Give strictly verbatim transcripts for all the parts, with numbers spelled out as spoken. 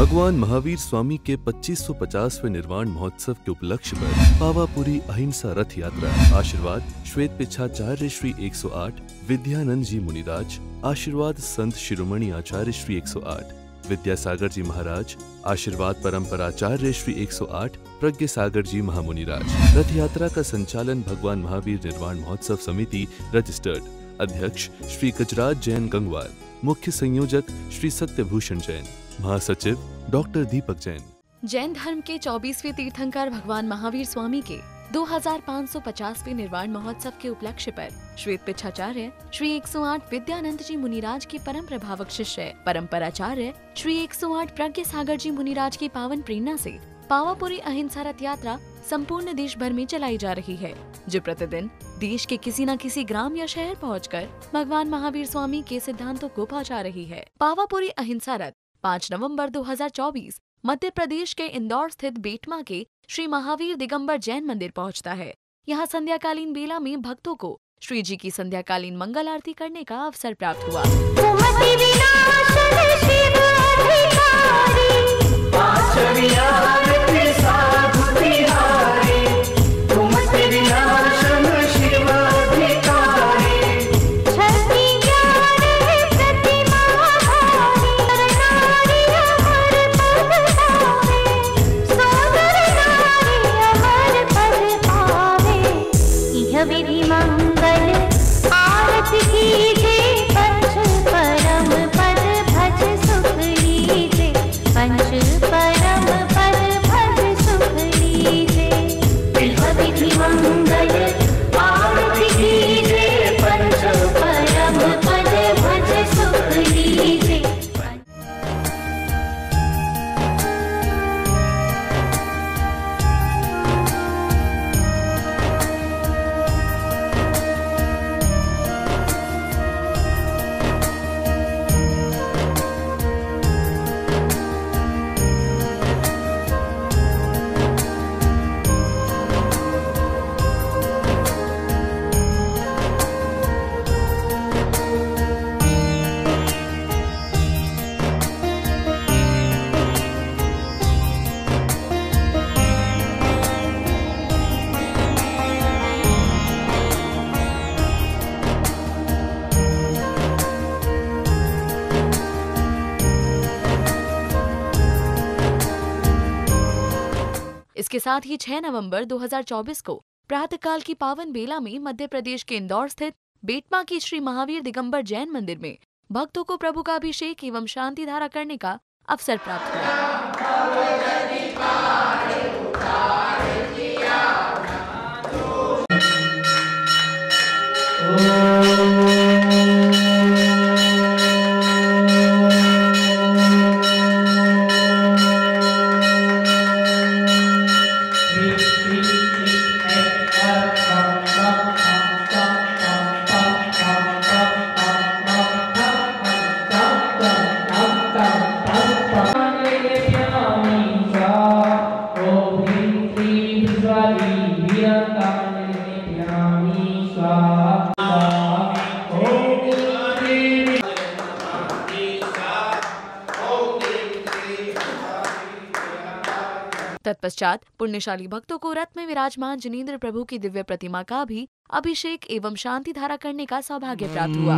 भगवान महावीर स्वामी के पच्चीस सौ पचासवें निर्वाण महोत्सव के उपलक्ष्य पर पावापुरी अहिंसा रथ यात्रा। आशीर्वाद श्वेत पिछाचार्य श्री एक सौ आठ विद्यानंद जी मुनिराज। आशीर्वाद संत शिरोमणि आचार्य श्री एक सौ आठ विद्यासागर जी महाराज। आशीर्वाद परंपराचार्य श्री एक सौ आठ प्रज्ञ सागर जी महामुनिराज। रथ यात्रा का संचालन भगवान महावीर निर्वाण महोत्सव समिति रजिस्टर्ड। अध्यक्ष श्री गजराज जैन गंगवार। मुख्य संयोजक श्री सत्यभूषण जैन। महासचिव डॉक्टर दीपक जैन। जैन धर्म के चौबीसवें तीर्थंकर भगवान महावीर स्वामी के दो हजार पाँच सौ पचासवें निर्वाण महोत्सव के उपलक्ष्य पर श्वेत पिछाचार्य श्री एक सौ आठ विद्यानंद जी मुनिराज के परम प्रभावक शिष्य परंपराचार्य श्री एक सौ आठ प्रज्ञ सागर जी मुनिराज की पावन प्रेरणा से पावापुरी अहिंसा रथ यात्रा संपूर्ण देश भर में चलाई जा रही है, जो प्रतिदिन देश के किसी न किसी ग्राम या शहर पहुंचकर भगवान महावीर स्वामी के सिद्धांतों को पहुंचा रही है। पावापुरी अहिंसा रथ पाँच नवंबर दो हजार चौबीस मध्य प्रदेश के इंदौर स्थित बेटमा के श्री महावीर दिगंबर जैन मंदिर पहुंचता है। यहाँ संध्याकालीन बेला में भक्तों को श्री जी की संध्याकालीन मंगल आरती करने का अवसर प्राप्त हुआ। विधि मंगल आरती कीजे पंच परम पद भज सुख लीजे। पंच परम पद भज सुख लीजे। विधि मंगल आरती कीजे पंच परम पद भज सुख लीजे। इसके साथ ही छह नवंबर दो हजार चौबीस को प्रातःकाल की पावन बेला में मध्य प्रदेश के इंदौर स्थित बेटमा की श्री महावीर दिगंबर जैन मंदिर में भक्तों को प्रभु का अभिषेक एवं शांति धारा करने का अवसर प्राप्त हुआ। तत्पश्चात पुण्यशाली भक्तों को रथ में विराजमान जिनेंद्र प्रभु की दिव्य प्रतिमा का भी अभिषेक एवं शांति धारा करने का सौभाग्य प्राप्त हुआ।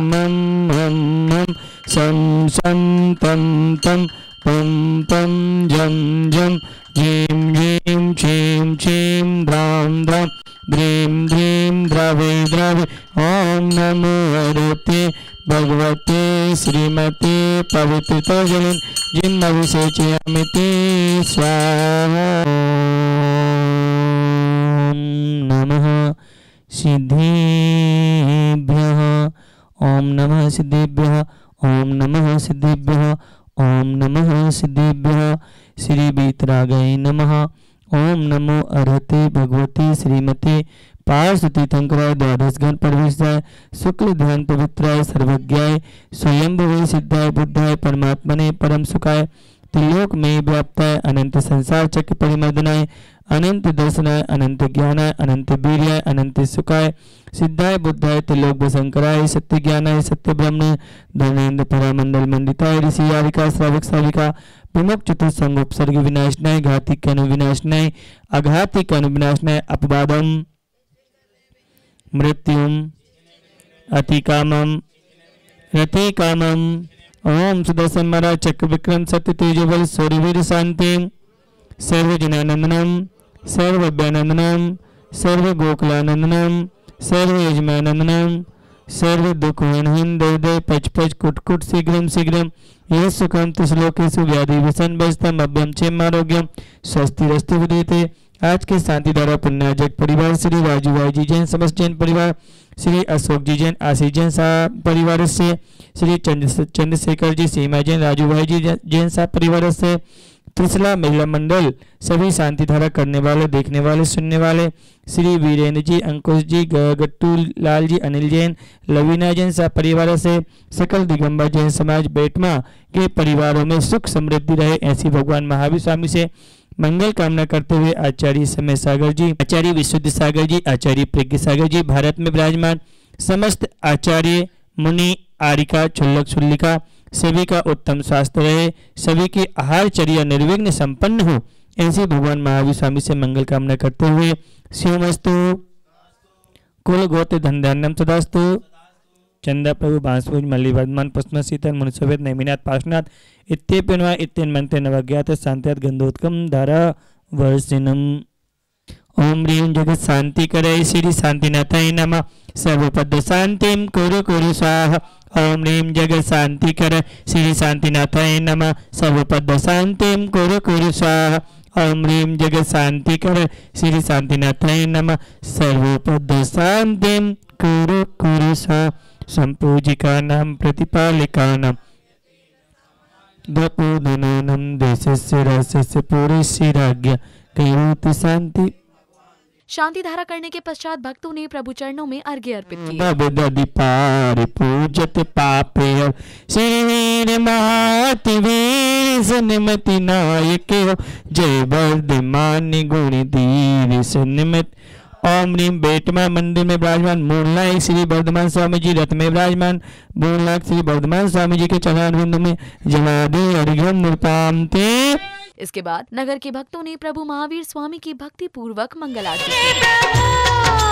सं सं तम तम पम पम जम जम झीम झीम छीम छीम धाम धाम ध्रीम ध्रीम द्रवे द्रवे। ओम नमो हरते भगवते श्रीमते पवित्र तोजलिन जिन्न विशेषयामिति स्वाहा। ओम नमः सिद्धिभ्यः। ओम नमः सिद्धिभ्यः। ओम नमः सिद्धिभ्यः। ओम नमः सिद्धिभ्यः। श्री वीतरागाय नमः। ओम नमो अर्हते भगवते श्रीमते पार्षती तीर्थंकराय द्वादश गण प्रवेशाय शुक्ल ध्यान पवित्राय सर्वज्ञाय स्वयंभुवे सिद्धाय बुद्धाय परमात्मने परम सुखाय त्रिलोक में व्याप्ताय अनंत संसार चक्र परिमर्दनाय अनंत दर्शनाय अनंत ज्ञानाय अनंत वीर्याय अनंत सुखाय सिद्धाय बुद्धाय त्रिलोक शंकराय सत्य ज्ञानाय सत्य ब्रह्म धर्मेंद्र परामंडल मंडिताय ऋषि यारिका श्रावक श्राविका विमुख चतुर्संग उपसर्ग विनाशनाय घाती कनु विनाशनाय अघाती कनु विनाशनाय अपवादम मृत्युम अतिकामम रतिकामम ओम सुदर्शन महाराज चक्र विक्रम सत्य तेजोबल सूर्यवीर शांति सर्वजनानंदनम सर्वभ्यानंदनम सर्व गोकुलानंदनम सर्व यजमानंदनम सर्व दुखहन दय पच पच कुट कुट शीघ्रम शीघ्रम यह सुखम तिश्लोकेशु व्याधि व्यसन बजतम अभ्यम क्षेम आरोग्यम स्वस्ति रस्तु विदेते। आज के शांति धारा पुण्याजक परिवार श्री राजू भाई जी जैन समस्त जैन परिवार श्री अशोक जी जैन आशीष जैन साहब परिवार से श्री चंद्रशेखर जी सीमा जैन राजू भाई जी जैन साहब परिवार से त्रिशला महिला मंडल सभी शांति धारा करने वाले देखने वाले सुनने वाले श्री वीरेंद्र जी अंकुश जी गट्टू लाल जी अनिल जैन लवीना जैन साहब परिवार से सकल दिगंबर जैन समाज बेटमा के परिवारों में सुख समृद्धि रहे ऐसी भगवान महावीर स्वामी से मंगल कामना करते हुए आचार्य समय सागर जी आचार्य विशुद्ध सागर जी आचार्य प्रज्ञ सागर जी भारत में विराजमान समस्त आचार्य मुनि आरिका छुल्लक छुल्लिका सभी का उत्तम स्वास्थ्य रहे सभी की आहारचर्या निर्विघ्न संपन्न हो ऐसे भगवान महावीर स्वामी से मंगल कामना करते हुए शिवमस्तु कुल गोत्र धनधान्यम सदास्तु चंदा प्रभु बांसुज मल्ली वर्धमान पुष्म शीतल मुनिसोवेद नैमिनाथ पार्श्वनाथ इत्येप्यन्वा इत्येन मंत्रे नवज्ञात शांत्यात गंधोत्कम धारा वर्षिनम ओम ह्रीं जगत शांति करे श्री शांतिनाथाय नमः सर्वपद शांतिम कुरु कुरु स्वाहा ओम ह्रीं जगत शांति कर श्री शांतिनाथाय नमः सर्वपद शांतिम कुरु कुरु स्वाहा ओम ह्रीं जगत शांति कर श्री शांतिनाथाय नमः सर्वपद शांतिम कुरु कुरु स्वाहा संपूजिका नाम प्रतिपालिका नाम द्वपोधनानम देशस्य राजस्य पूर्वस्य राज्ञ कैरोति शांति। शांति धारा करने के पश्चात भक्तों ने प्रभु चरणों में अर्घ्य अर्पित किया। पार पूजत पापे श्री महति वीर सन्मति नायक जय वर्धमान गुण धीर सन्मत। ओम ह्रीं बेटमा मंदिर में विराजमान मूलनायक श्री वर्धमान स्वामी जी रथ में विराजमान मूलनायक श्री वर्धमान स्वामी जी के चरणारविंद में जलादे अर्घ्यम नृपान्ते। इसके बाद नगर के भक्तों ने प्रभु महावीर स्वामी की भक्ति पूर्वक मंगल आरती की।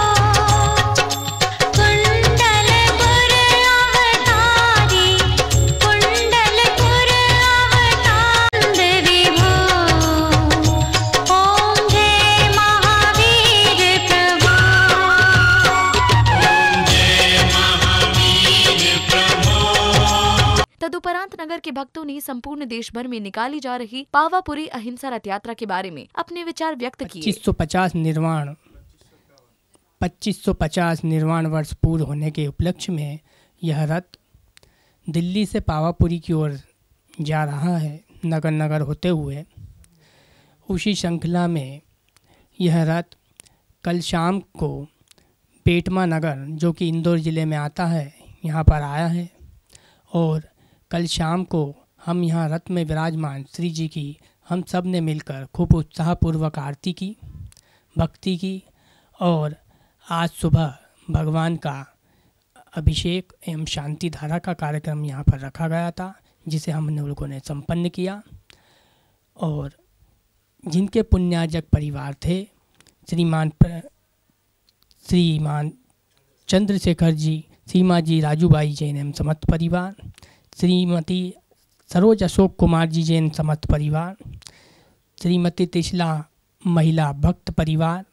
तदुपरांत नगर के भक्तों ने संपूर्ण देश भर में निकाली जा रही पावापुरी अहिंसा रथ यात्रा के बारे में अपने विचार व्यक्त किए। पच्चीस सौ पचास निर्वाण पच्चीस सौ पचास निर्वाण वर्ष पूर्ण होने के उपलक्ष्य में यह रथ दिल्ली से पावापुरी की ओर जा रहा है नगर नगर होते हुए। उसी श्रृंखला में यह रथ कल शाम को बेटमा नगर जो कि इंदौर ज़िले में आता है यहाँ पर आया है और कल शाम को हम यहाँ रथ में विराजमान श्री जी की हम सब ने मिलकर खूब उत्साहपूर्वक आरती की भक्ति की और आज सुबह भगवान का अभिषेक एवं शांति धारा का कार्यक्रम यहाँ पर रखा गया था जिसे हमने लोगों ने संपन्न किया। और जिनके पुण्याजक परिवार थे श्रीमान श्रीमान चंद्रशेखर जी सीमा जी राजूबाई जैन एवं समस्त परिवार श्रीमती सरोज अशोक कुमार जी जैन समस्त परिवार श्रीमती त्रिशला महिला भक्त परिवार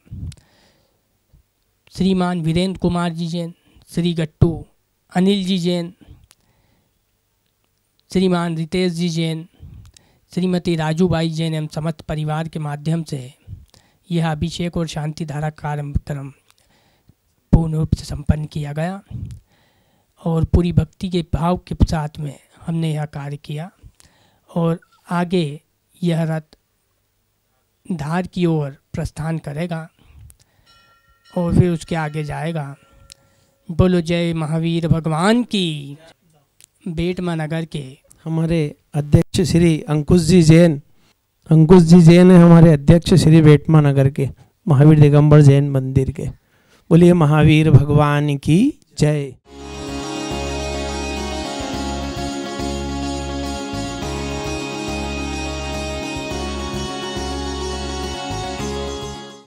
श्रीमान वीरेंद्र कुमार जी जैन श्री गट्टू अनिल जी जैन श्रीमान रितेश जी जैन श्रीमती राजूबाई जैन एवं समस्त परिवार के माध्यम से यह अभिषेक और शांति धारा कार्यक्रम पूर्ण रूप से संपन्न किया गया और पूरी भक्ति के भाव के साथ में हमने यह कार्य किया। और आगे यह रथ धार की ओर प्रस्थान करेगा और फिर उसके आगे जाएगा। बोलो जय महावीर भगवान की। बेटमा नगर के हमारे अध्यक्ष श्री अंकुश जी जैन अंकुश जी जैन है हमारे अध्यक्ष श्री बेटमा नगर के महावीर दिगंबर जैन मंदिर के। बोलिए महावीर भगवान की जय।